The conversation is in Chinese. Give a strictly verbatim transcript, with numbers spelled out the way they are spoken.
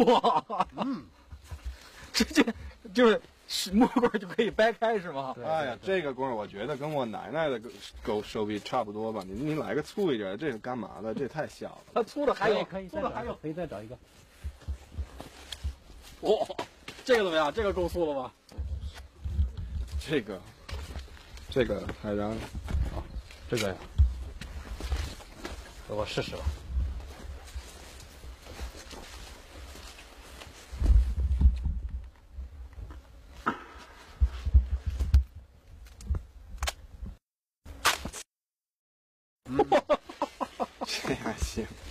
哇，嗯，直接就是木棍就可以掰开是吗？ 哎呀，这个棍儿我觉得跟我奶奶的狗手臂差不多吧。你你来个粗一点，这是干嘛的？这太小了。 它粗的还有， 可以粗的还有， 可以再找一个。 哇、哦，这个怎么样？这个够粗了吧？ 这个，这个还让， 啊，这个呀，我试试吧。 这还行。